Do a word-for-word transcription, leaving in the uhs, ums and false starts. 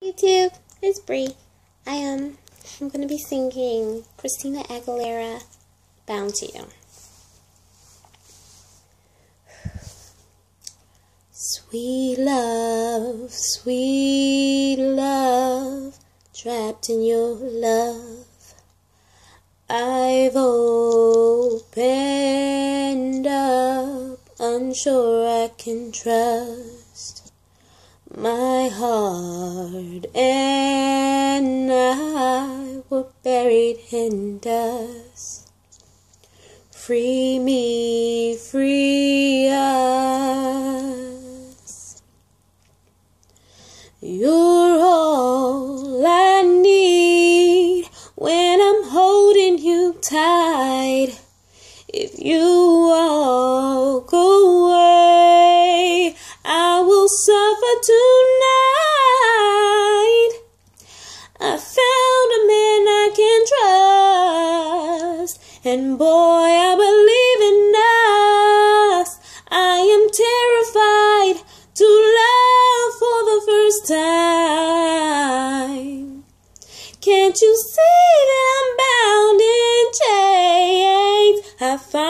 YouTube, it's Bree. I am. Um, I'm going to be singing Christina Aguilera, "Bound to You." Sweet love, sweet love, trapped in your love, I've opened up, unsure I can trust my heart, and I were buried in dust. Free me, free us. You're all I need when I'm holding you tight. If you walk away, I will suffer tonight. I found a man I can trust, and boy, I believe in us. I am terrified to love for the first time. Can't you see that I'm bound in chains? I found